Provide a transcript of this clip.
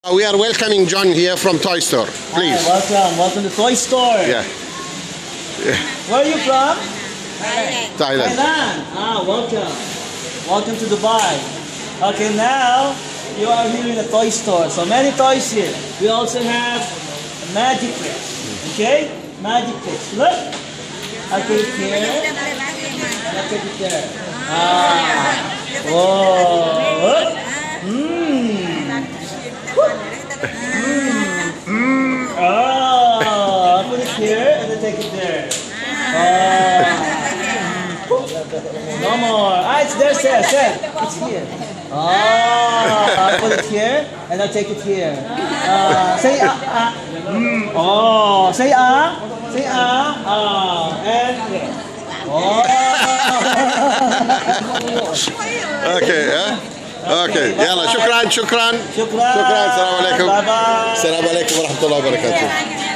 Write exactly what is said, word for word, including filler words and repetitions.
We are welcoming John here from Toy Store. Please. Hi, welcome, welcome to Toy Store. Yeah. yeah. Where are you from? Thailand. Thailand. Thailand. Ah, welcome. Welcome to Dubai. Okay, now you are here in the toy store. So many toys here. We also have magic tricks. Okay? Magic tricks. Look. I put it here. I put it there. Ah. Whoa. Look. Mmm. Mmm. Oh. I put it here and then take it there. Oh. No more. Ah, it's there, sir, sir. It's here. Oh, I'll put it here, and I'll take it here. Uh, say ah, ah. Mm. Oh, say ah, say ah, ah, and here. Oh. Okay, yeah? Okay, يلا شكرا شكرا شكرا. شكرا السلام عليكم. Bye bye. السلام عليكم ورحمة الله وبركاته.